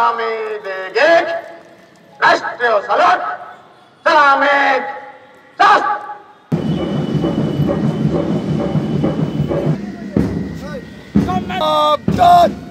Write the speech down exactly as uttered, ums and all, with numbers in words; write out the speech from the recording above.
Salami de Gek, Rastro Salot, Salami, Sas! Come on!